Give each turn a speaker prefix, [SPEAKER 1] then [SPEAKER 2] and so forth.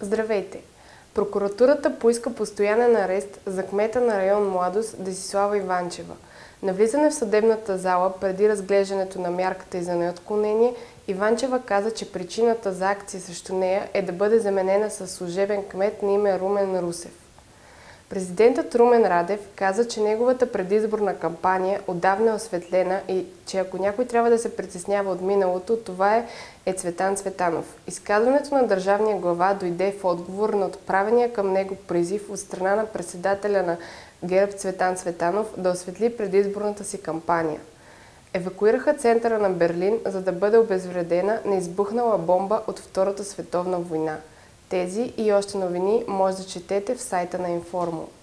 [SPEAKER 1] Здравейте! Прокуратурата поиска постоянен арест за кмета на район Младост Десислава Иванчева. На влизане в съдебната зала преди разглеждането на мярката и за неотклонение, Иванчева каза, че причината за акция срещу нея е да бъде заменена със служебен кмет на име Румен Русев. Президентът Румен Радев каза, че неговата предизборна кампания отдавна е осветлена и че ако някой трябва да се притеснява от миналото, това е Цветан Цветанов. Изказването на държавния глава дойде в отговор на отправения към него призив от страна на председателя на ГЕРБ Цветан Цветанов да осветли предизборната си кампания. Евакуираха центъра на Берлин, за да бъде обезвредена неизбухнала бомба от Втората световна война. Тези и още новини може да четете в сайта на Информо.